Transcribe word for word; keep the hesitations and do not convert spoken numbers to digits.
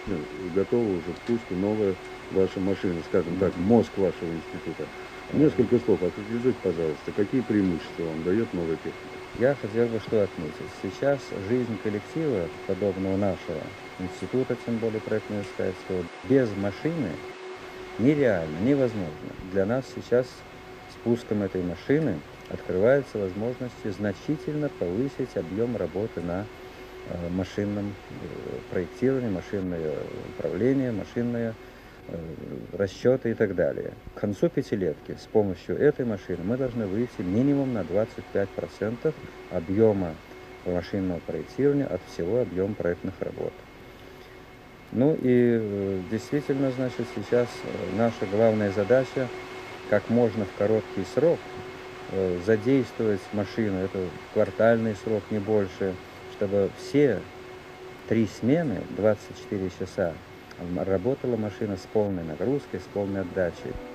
ну, готова уже к пуску новая ваша машина, скажем так, мозг вашего института. Несколько слов охарактеризуйте, пожалуйста, какие преимущества вам дает новая техника? Я хотел бы что отметить. Сейчас жизнь коллектива, подобного нашего института, тем более проектно-искательского, без машины нереально, невозможно. Для нас сейчас с пуском этой машины открываются возможности значительно повысить объем работы на э, машинном э, проектировании, машинное управление, машинное э, расчеты и так далее. К концу пятилетки с помощью этой машины мы должны выйти минимум на двадцать пять процентов объема машинного проектирования от всего объема проектных работ. Ну и э, действительно, значит, сейчас э, наша главная задача как можно в короткий срок э, задействовать машину, это квартальный срок, не больше, чтобы все три смены, двадцать четыре часа, м, работала машина с полной нагрузкой, с полной отдачей.